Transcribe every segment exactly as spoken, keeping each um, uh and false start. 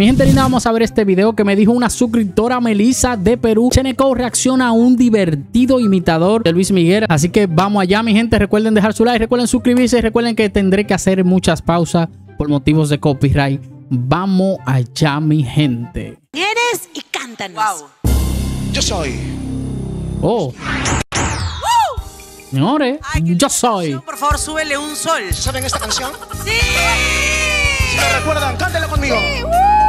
Mi gente linda, vamos a ver este video que me dijo una suscriptora, Melissa de Perú. Cheneco reacciona a un divertido imitador de Luis Miguel. Así que vamos allá, mi gente. Recuerden dejar su like, recuerden suscribirse y recuerden que tendré que hacer muchas pausas por motivos de copyright. Vamos allá, mi gente. Eres y cántanos. Wow. Yo soy. Oh. Señores, Ay, yo soy. Por favor, súbele un sol. ¿Saben esta canción? ¡Sí! Si me recuerdan, cántela conmigo. Sí.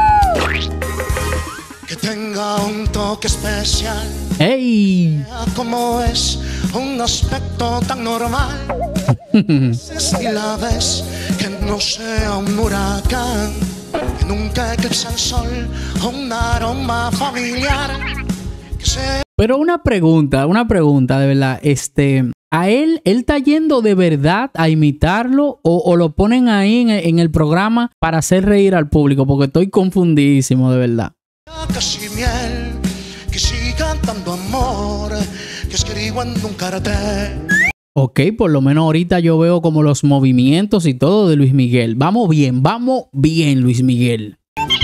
Que tenga un toque especial. ¡Ey! Como es un aspecto tan normal. Si la ves, que no sea un huracán, que nunca eclipse el sol, un aroma familiar. Que sea... Pero una pregunta, una pregunta de verdad, este, ¿a él, él está yendo de verdad a imitarlo o, o lo ponen ahí en, en el programa para hacer reír al público? Porque estoy confundidísimo, de verdad. Casi miel, que siga dando amor, que escribo en un cartel. Ok, por lo menos ahorita yo veo como los movimientos y todo de Luis Miguel. Vamos bien, vamos bien, Luis Miguel.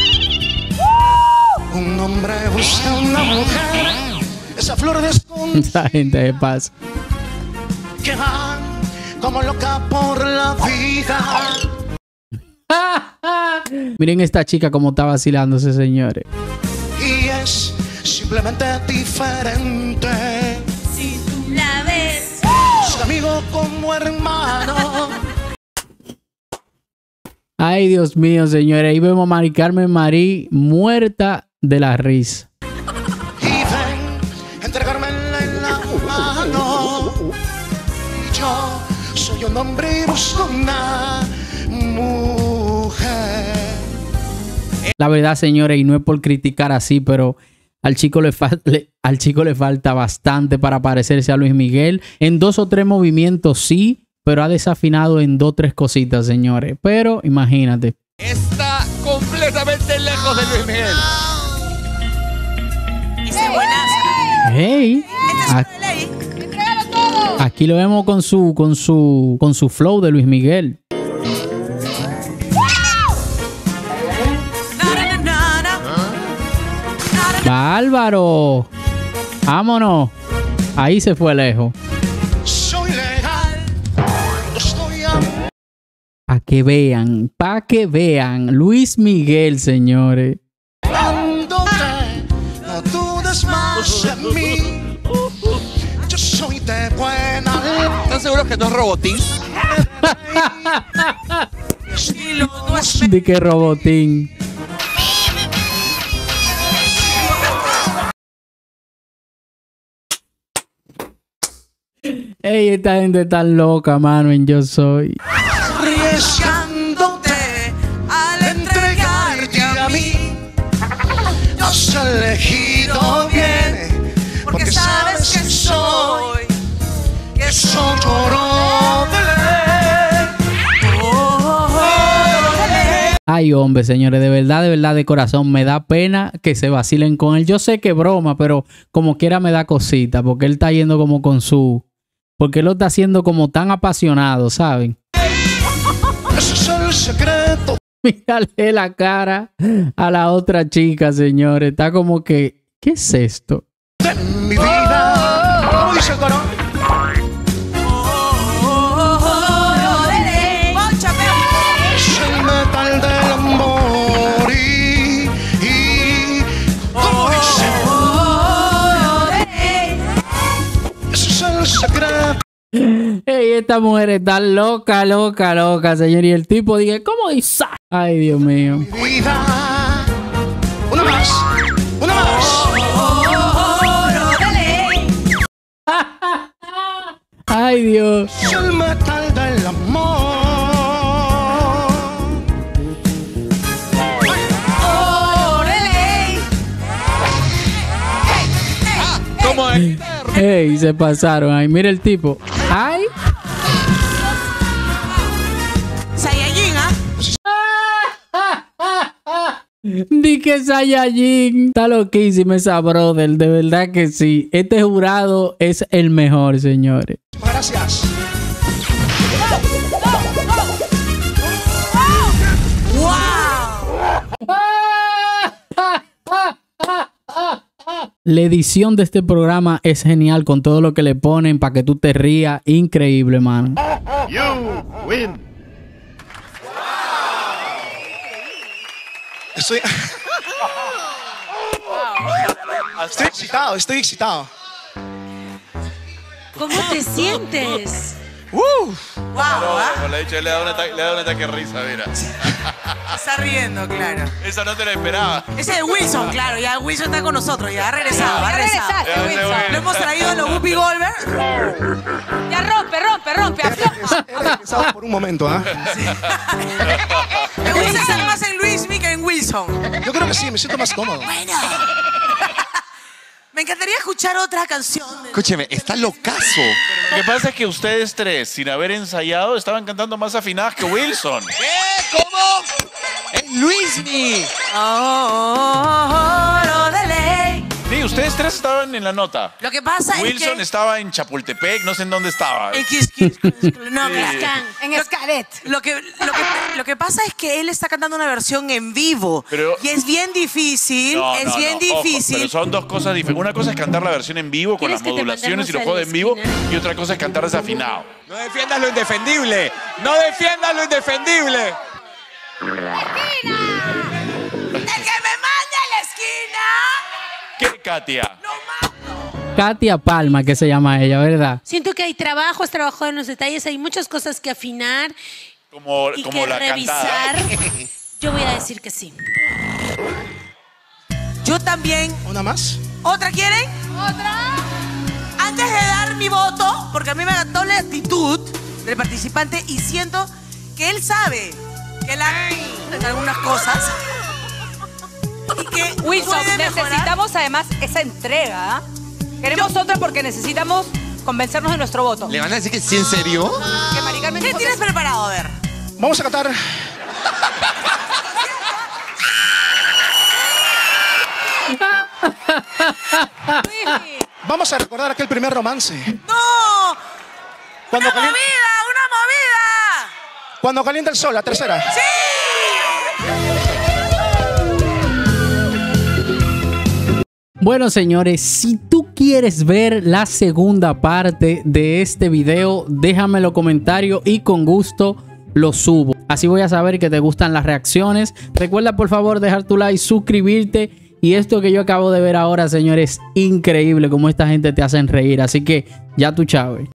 Un hombre busca una mujer, esa flor de esconde. Esa gente de paz. Que van como loca por la vida. Miren esta chica como está vacilándose, señores. Y es simplemente diferente. Si tú la ves, Su amigo como hermano. Ay, Dios mío, señores. Ahí vemos a Mari Carmen Marí muerta de la risa. Y ven, entregármela en la mano. Y yo soy un hombre y busco una mujer. La verdad, señores, y no es por criticar así, pero al chico le, le, al chico le falta bastante para parecerse a Luis Miguel. En dos o tres movimientos sí, pero ha desafinado en dos o tres cositas, señores. Pero imagínate. Está completamente lejos de Luis Miguel. ese es buenazo. Hey, a, aquí lo vemos con su, con su, con su flow de Luis Miguel. ¡Bárbaro! ¡Vámonos! Ahí se fue lejos. Soy legal. Estoy a... Para que vean, para que vean. Luis Miguel, señores. Dándote, no dudes más de mí. Yo soy de buena. ¿Están seguros que no es Robotín? De que Robotín. Ey, esta gente está loca, mano, en Yo Soy. Arriesgándote al entregarte a mí. Has elegido bien, porque sabes que soy, que soy lloró de ley. Ay, hombre, señores, de verdad, de verdad, de corazón, me da pena que se vacilen con él. Yo sé que broma, pero como quiera me da cosita, porque él está yendo como con su... Porque él lo está haciendo como tan apasionado, ¿saben? Ese es el secreto. Mírale la cara a la otra chica, señores. Está como que... ¿Qué es esto? De mi vida. ¿Cómo dice el coro? Es el metal del amor y... y ¿cómo dice? Ese es el secreto. Ey, esta mujer está loca, loca, loca, señor. Y el tipo dije, ¿cómo dice? Ay, Dios mío. Mi vida. Una más. Una más. Ay, Dios. Es el metal del amor. ¿Cómo es? Ey, se pasaron. Ay, mira el tipo. Ay. Saiyajin, ¿ah? Di que Saiyajin. Está loquísima esa brother. De verdad que sí. Este jurado es el mejor, señores. Gracias. ¡Wow! La edición de este programa es genial con todo lo que le ponen para que tú te rías. Increíble, mano. You win. Estoy... estoy excitado, estoy excitado. ¿Cómo te sientes? Uh, Wow, ¿ah? Como le he dicho, le da un ataque, le da un ataque de risa, mira. Está riendo, claro. Esa no te la esperaba. Ese es Wilson, claro. Ya Wilson está con nosotros. Ya ha regresado, ha Ya regresado. regresaste, Ya, ese Wilson. bueno. Lo hemos traído a los Whoopi Goldberg. Ya rompe, rompe, rompe. afloja. he regresado por un momento, ¿ah? Me gusta estar más en Luismi que en Wilson. Yo creo que sí, me siento más cómodo. Bueno. Me encantaría escuchar otra canción. de- Escúcheme, está locazo. Lo que pasa es que ustedes tres, sin haber ensayado, estaban cantando más afinadas que Wilson. ¿Qué? ¿Cómo? ¡Es Luismi! Oh, oh, oh, oh, lo de ley. Sí, ustedes tres estaban en la nota. Lo que pasa Wilson es que... estaba en Chapultepec, no sé en dónde estaba. En Kiss, Kiss, Kiss, Kiss. No, Sí. Kiss. En Escaret. Lo que, lo, que, lo que pasa es que él está cantando una versión en vivo. Pero- y es bien difícil, No, es no, bien no, ojo, difícil. pero son dos cosas diferentes. Una cosa es cantar la versión en vivo con ¿Quieres las que te modulaciones y los mandemos a juegos la en vivo, esquina? y otra cosa es cantar desafinado. No defiendas lo indefendible. No defiendas lo indefendible. ¡El que me mande a la esquina! ¿Qué, Katia? ¡Lo mato! Katia Palma, que se llama ella, ¿verdad? Siento que hay trabajo, has trabajado en los detalles, hay muchas cosas que afinar Como, y como que la revisar. cantada. Yo voy a decir que sí. Yo también. ¿Una más? ¿Otra quieren? ¿Otra? Antes de dar mi voto, porque a mí me encantó la actitud del participante y siento que él sabe que la en algunas cosas y que Wilson, puede mejorar. necesitamos además esa entrega. ¿ah? Queremos otra porque necesitamos convencernos de nuestro voto. ¿Le van a decir que sí en serio? Que Mari Carmen ¿Qué dijo que tienes sí. preparado? A ver. Vamos a cantar. Luismi, Vamos a recordar aquel primer romance. ¡No! Cuando, ¡Una calien- movida! ¡Una movida! cuando calienta el sol, la tercera. ¡Sí! Bueno, señores, si tú quieres ver la segunda parte de este video, déjame los comentarios y con gusto lo subo. Así voy a saber que te gustan las reacciones. Recuerda, por favor, dejar tu like, suscribirte. Y esto que yo acabo de ver ahora, señores, increíble cómo esta gente te hacen reír. Así que ya tú, chave.